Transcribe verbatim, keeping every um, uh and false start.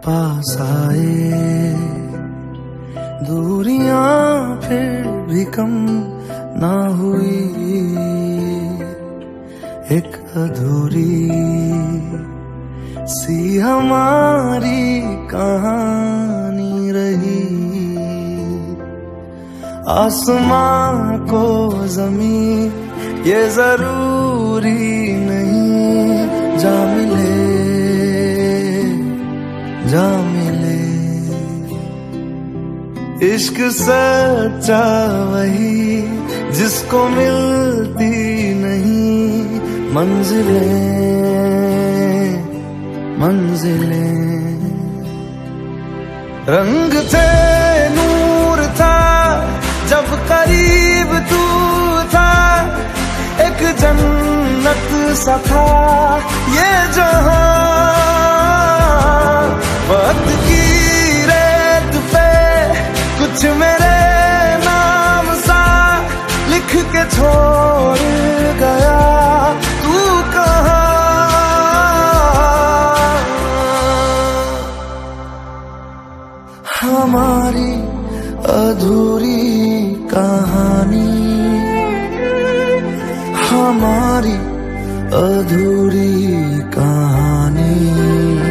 पास आए, दूरियां फिर भी कम ना हुई, एक अधूरी सी हमारी कहानी रही। आसमां को जमीन ये जरूरी नहीं, जा मिले जा मिले। इश्क सच्चा वही जिसको मिलती नहीं मंजिलें मंजिलें। रंग थे नूर था जब करीब तू था, एक जन्नत सा था ये जहां। वक्त की रेत पे कुछ मेरे नाम सा लिख के छोड़ गया, तू कहाँ? हमारी अधूरी कहानी, हमारी अधूरी कहानी।